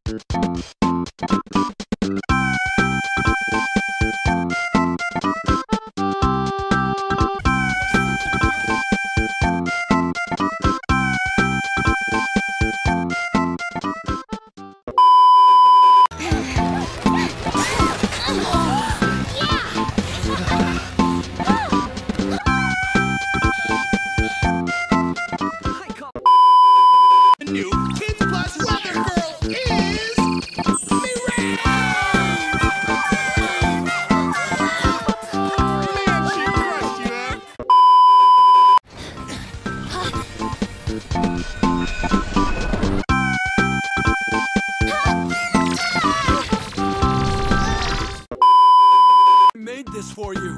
For you.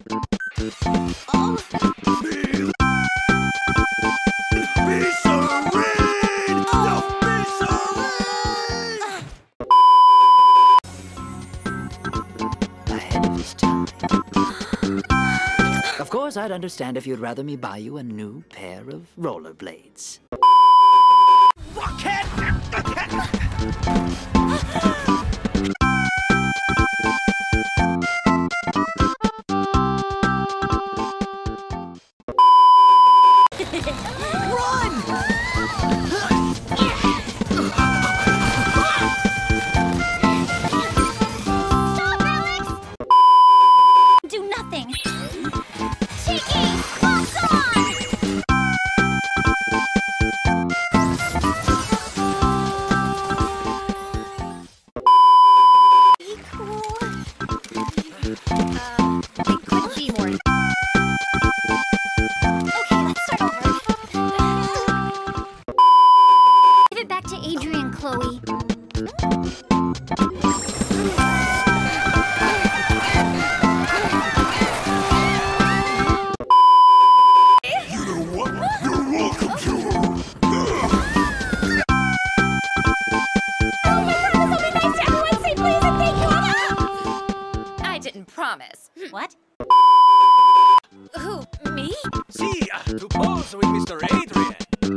Be serene! No, be serene! Ahead of his time. Of course, I'd understand if you'd rather me buy you a new pair of rollerblades. Rocket! Chloe. Promise. What? Who, me? See, to pose with Mr. Adrian.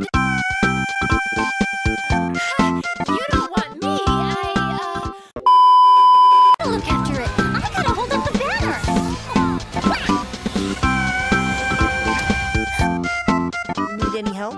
You don't want me. I'll look after it. I gotta hold up the banner. Need any help?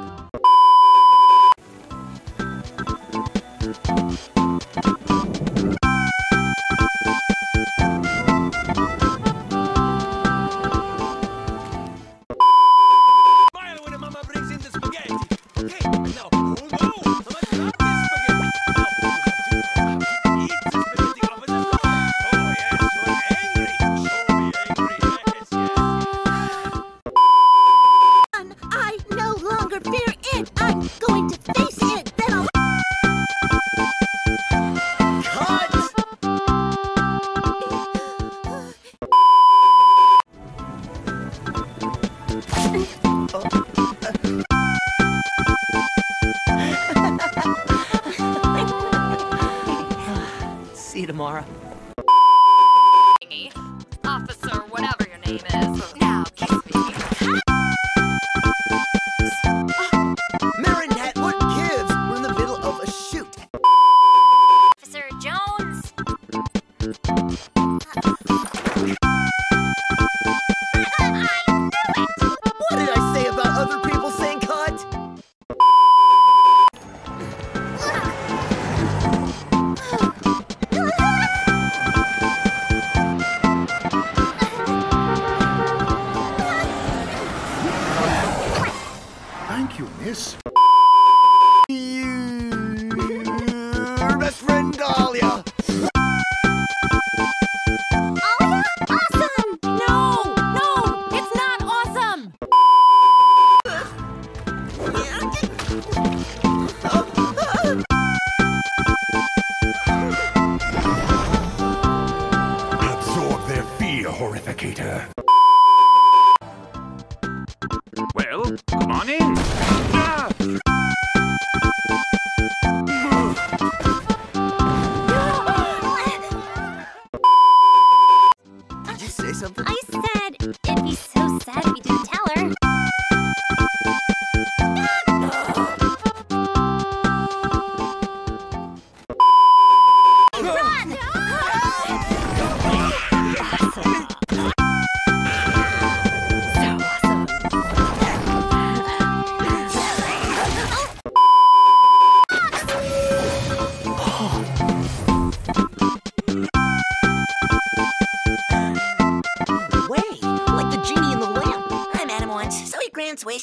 See you tomorrow. Officer, whatever your name is. Now kiss me. Marinette, what gives? We're in the middle of a shoot. Officer Jones. What did I say about other people saying cut?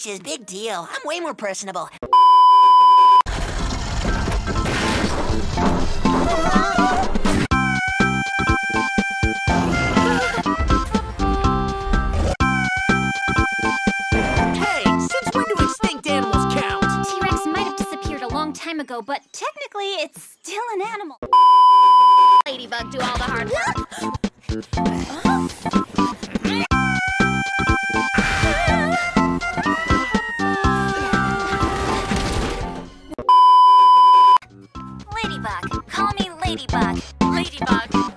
Fishes, big deal. I'm way more personable. Hey, since when do extinct animals count? T-Rex might have disappeared a long time ago, but technically it's still an animal. Ladybug do all the hard work. Ladybug. Call me Ladybug. Ladybug.